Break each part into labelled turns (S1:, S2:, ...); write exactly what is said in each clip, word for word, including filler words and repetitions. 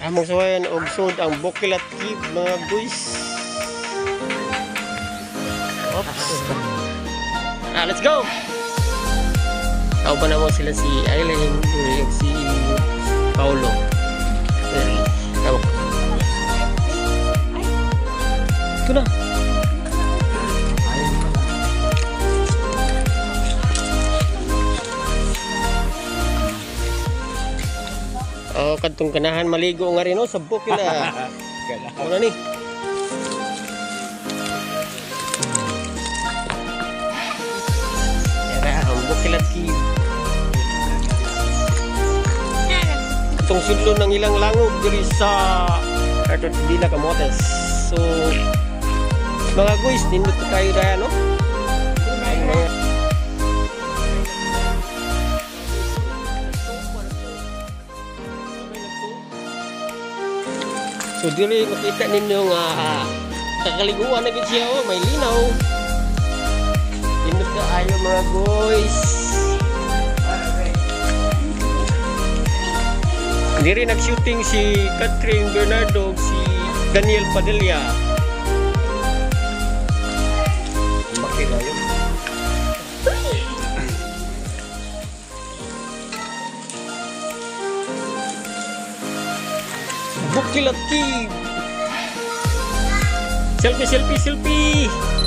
S1: Among sawayan og sud ang Bukilat Cave mga guys. Oops. Ah, let's go. Tao ba naman sila si Aileen, si Paulo. Very tawag. Ito na. Oh, kadtong kanahan maligo nga rin oh, sa Bukila. Ano ni? Yan ang Bukilat Cave. Itong sudlo ng ilang langog diri sa Cartot Villa Camotes. So, mga guys, nindot tayo dahil, no? Mga so dili makita ninyo nga uh, kakaliguan na gid siya oh, may linaw. Indot ka ayo mga guys. Diri nag-shooting si Catherine Bernardo, si Daniel Padilla. Bakit ayo? Bukilat Cave. Selfie, selfie, selfie.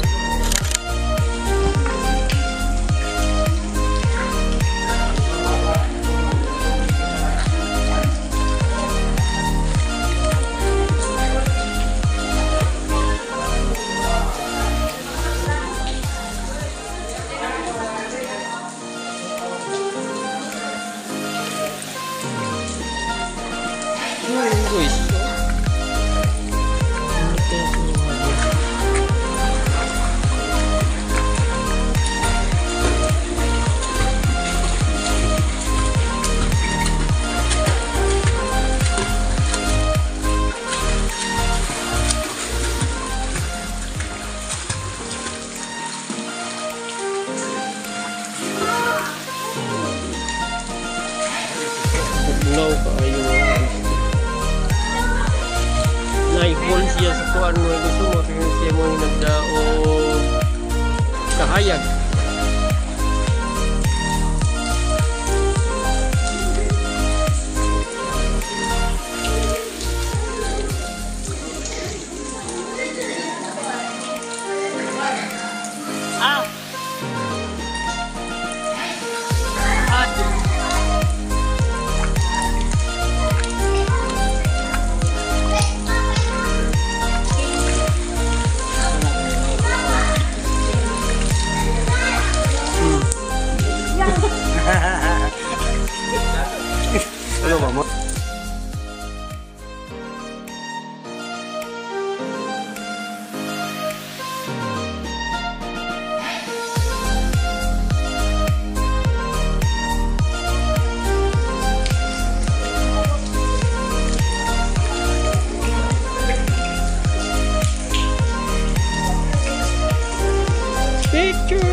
S1: Guys. No, kayo. Naihol siya sa kuan mo gusto mo kaya siya mo nagdaog kahayag. Ah! Ano ba mo? Picture!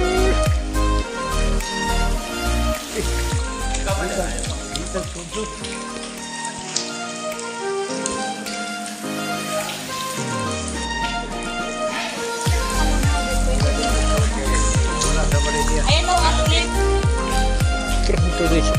S2: Ayan o, ang clip.
S1: Pronto dito.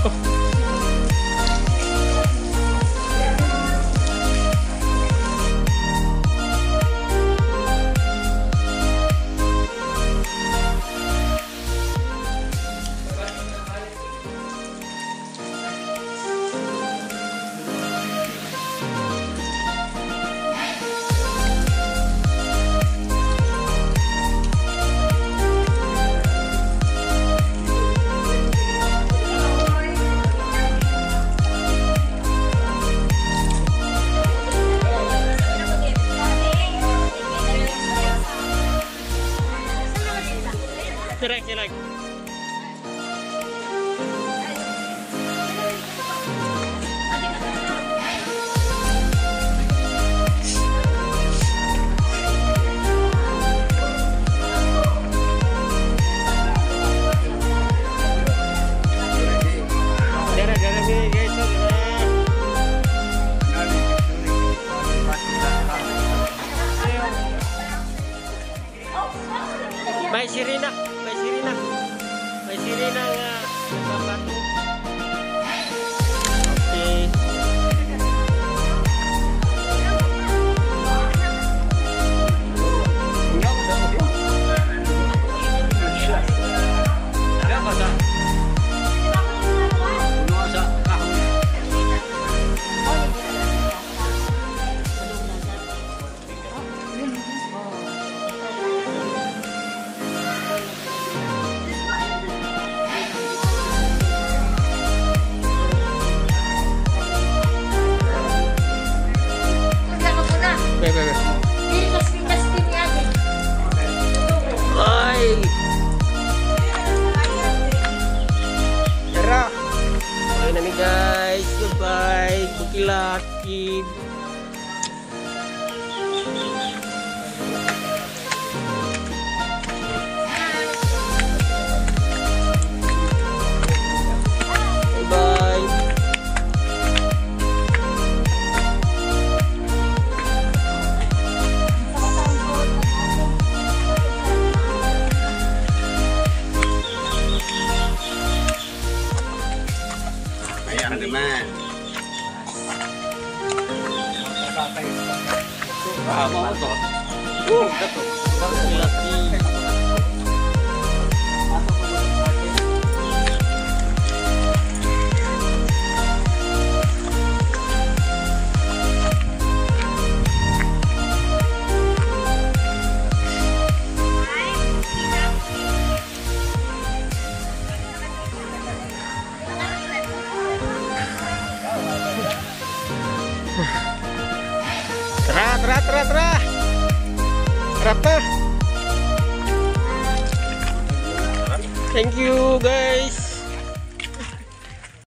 S1: Najib. Bye-bye.
S2: Ayan naman. Ah, mo to. Oh, dato.
S1: Laki. Tara, tara, tara, tara. Harap na. Thank you guys.